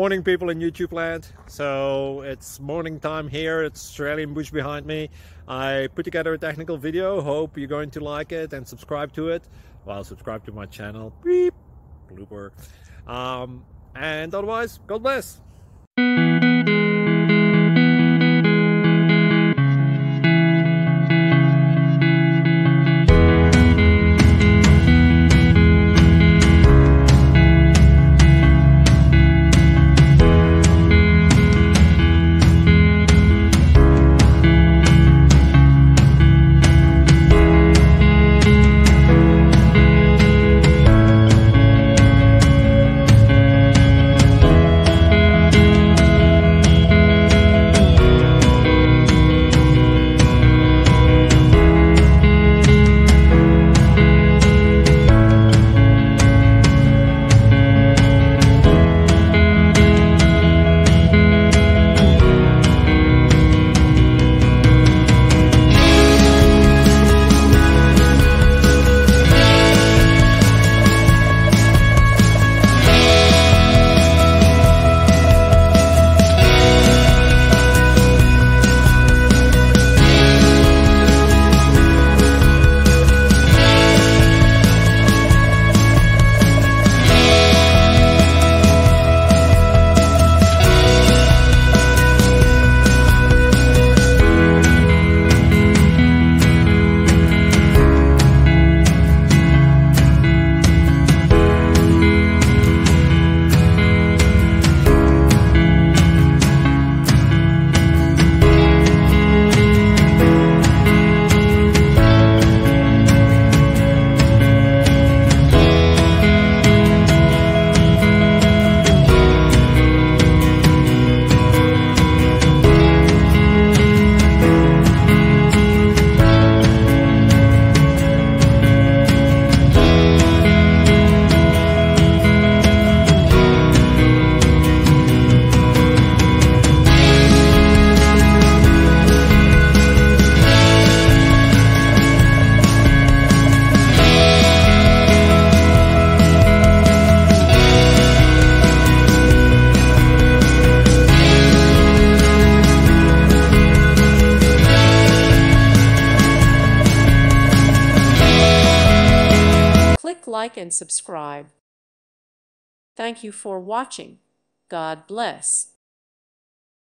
Morning people in YouTube land. So it's morning time here. It's Australian bush behind me. I put together a technical video. Hope you're going to like it and subscribe to it. Well, subscribe to my channel. Beep. Blooper. And otherwise, God bless. Like and subscribe. Thank you for watching. God bless.